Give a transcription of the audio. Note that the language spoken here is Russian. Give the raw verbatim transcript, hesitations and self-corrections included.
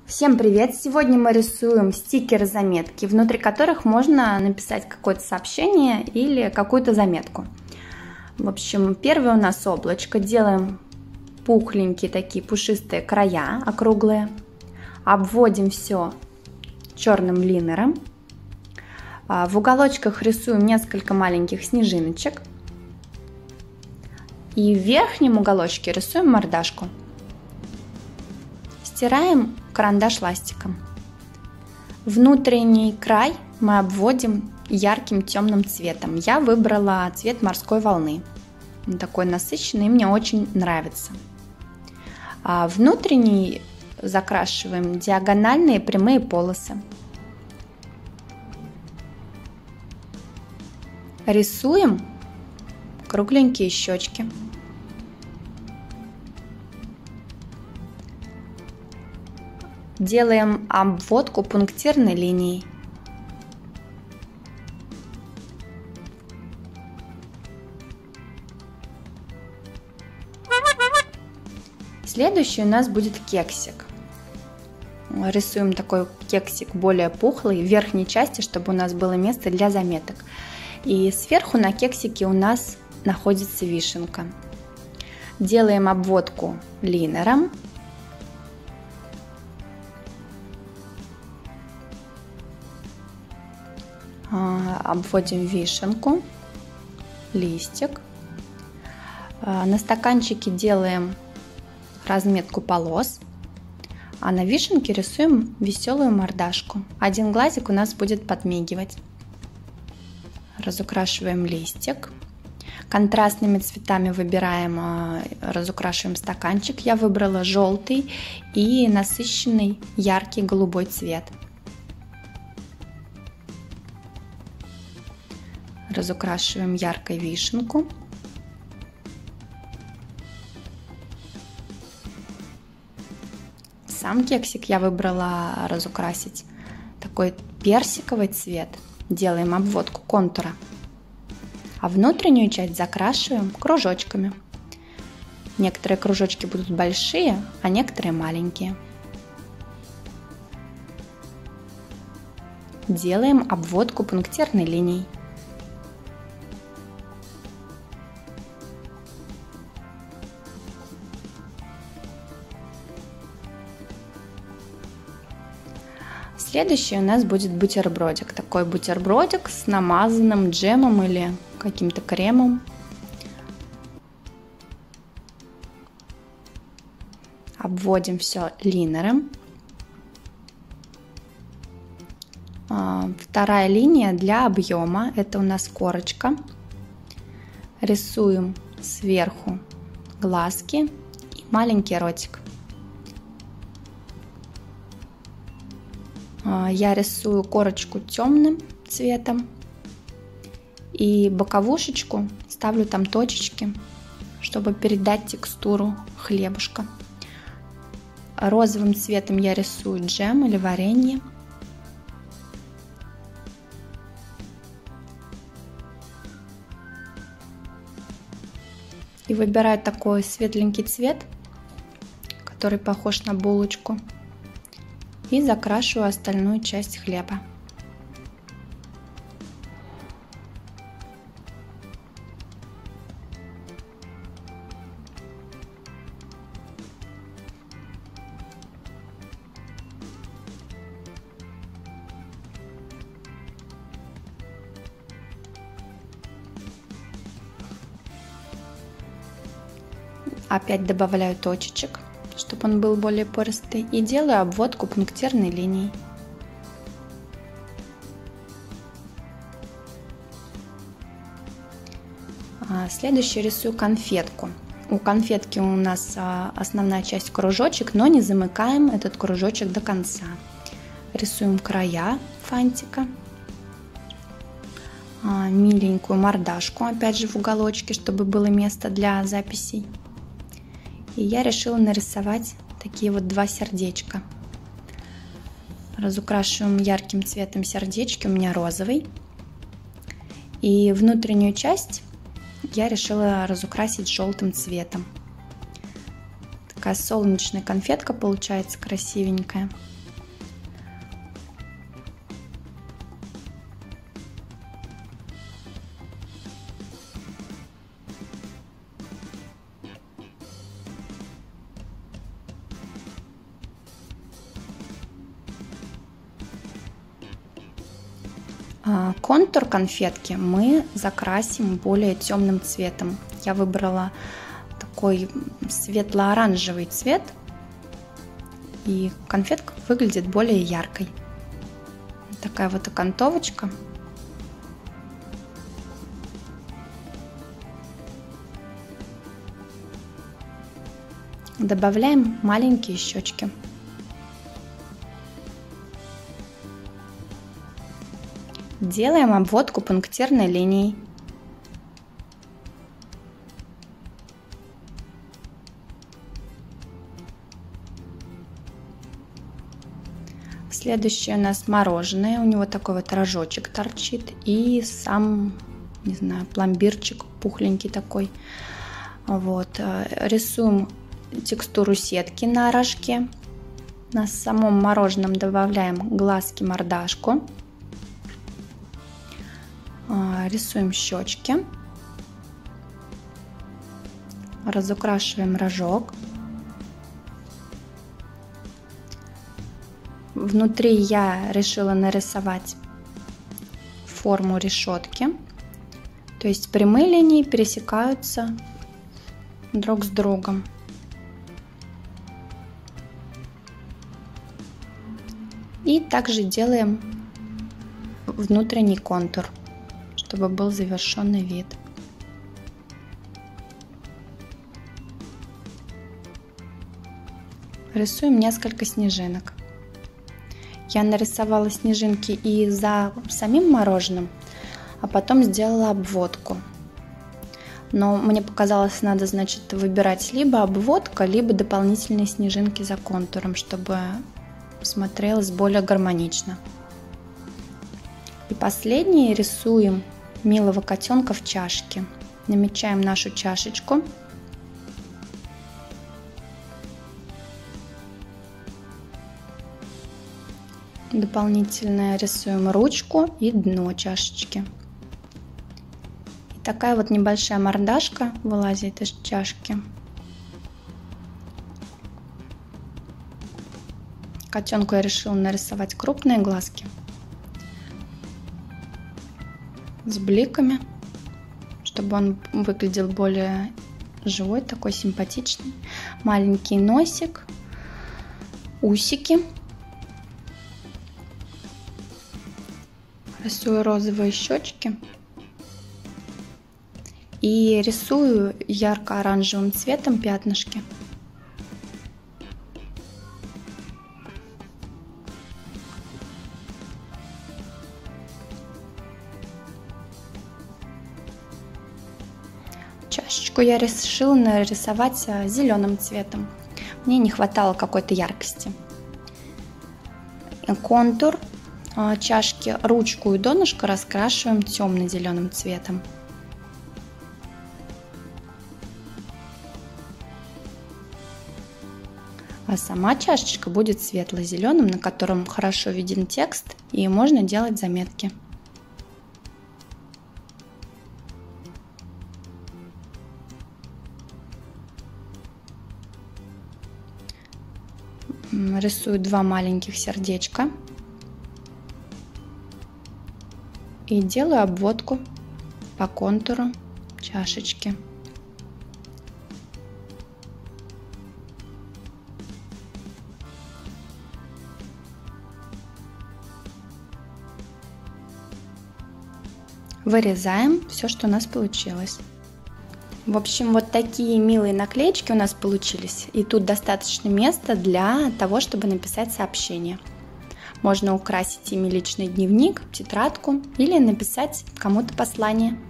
Всем привет! Сегодня мы рисуем стикеры-заметки, внутри которых можно написать какое-то сообщение или какую-то заметку. В общем, первое у нас облачко. Делаем пухленькие такие пушистые края, округлые. Обводим все черным линером. В уголочках рисуем несколько маленьких снежиночек. И в верхнем уголочке рисуем мордашку. Стираем карандаш ластиком. Внутренний край мы обводим ярким темным цветом. Я выбрала цвет морской волны. Он такой насыщенный, мне очень нравится. А внутренний закрашиваем диагональные прямые полосы. Рисуем кругленькие щечки. Делаем обводку пунктирной линией. Следующий у нас будет кексик. Рисуем такой кексик более пухлый в верхней части, чтобы у нас было место для заметок. И сверху на кексике у нас находится вишенка. Делаем обводку линером. Обводим вишенку, листик. На стаканчике делаем разметку полос, а на вишенке рисуем веселую мордашку. Один глазик у нас будет подмигивать. Разукрашиваем листик. Контрастными цветами выбираем, разукрашиваем стаканчик. Я выбрала желтый и насыщенный яркий голубой цвет. Разукрашиваем яркой вишенку. Сам кексик я выбрала разукрасить такой персиковый цвет. Делаем обводку контура. А внутреннюю часть закрашиваем кружочками. Некоторые кружочки будут большие, а некоторые маленькие. Делаем обводку пунктирной линией. Следующий у нас будет бутербродик. Такой бутербродик с намазанным джемом или каким-то кремом. Обводим все линером. Вторая линия для объема. Это у нас корочка. Рисуем сверху глазки и маленький ротик. Я рисую корочку темным цветом и боковушечку ставлю там точечки, чтобы передать текстуру хлебушка. Розовым цветом я рисую джем или варенье. И выбираю такой светленький цвет, который похож на булочку. И закрашиваю остальную часть хлеба. Опять добавляю точечек, чтобы он был более пористый, и делаю обводку пунктирной линией. Следующий рисую конфетку. У конфетки у нас основная часть кружочек, но не замыкаем этот кружочек до конца. Рисуем края фантика, миленькую мордашку, опять же в уголочке, чтобы было место для записей. И я решила нарисовать такие вот два сердечка. Разукрашиваем ярким цветом сердечки, у меня розовый. И внутреннюю часть я решила разукрасить желтым цветом. Такая солнечная конфетка получается красивенькая. Контур конфетки мы закрасим более темным цветом. Я выбрала такой светло-оранжевый цвет, и конфетка выглядит более яркой. Такая вот окантовочка. Добавляем маленькие щечки. Делаем обводку пунктирной линией. Следующее у нас мороженое. У него такой вот рожочек торчит. И сам, не знаю, пломбирчик пухленький такой. Вот. Рисуем текстуру сетки на рожке. На самом мороженом добавляем глазки, мордашку. Рисуем щечки. Разукрашиваем рожок. Внутри я решила нарисовать форму решетки. То есть прямые линии пересекаются друг с другом. И также делаем внутренний контур, чтобы был завершенный вид. Рисуем несколько снежинок. Я нарисовала снежинки и за самим мороженым, а потом сделала обводку. Но мне показалось, надо, значит, выбирать либо обводка, либо дополнительные снежинки за контуром, чтобы смотрелось более гармонично. И последнее, рисуем милого котенка в чашке. Намечаем нашу чашечку. Дополнительно рисуем ручку и дно чашечки. И такая вот небольшая мордашка вылазит из чашки. Котенку я решила нарисовать крупные глазки с бликами, чтобы он выглядел более живой, такой симпатичный. Маленький носик, усики. Рисую розовые щечки и рисую ярко-оранжевым цветом пятнышки. Чашечку я решила нарисовать зеленым цветом. Мне не хватало какой-то яркости. Контур чашки, ручку и донышко раскрашиваем темно-зеленым цветом. А сама чашечка будет светло-зеленым, на котором хорошо виден текст, и можно делать заметки. Рисую два маленьких сердечка и делаю обводку по контуру чашечки. Вырезаем все, что у нас получилось. В общем, вот такие милые наклеечки у нас получились. И тут достаточно места для того, чтобы написать сообщение. Можно украсить ими личный дневник, тетрадку или написать кому-то послание.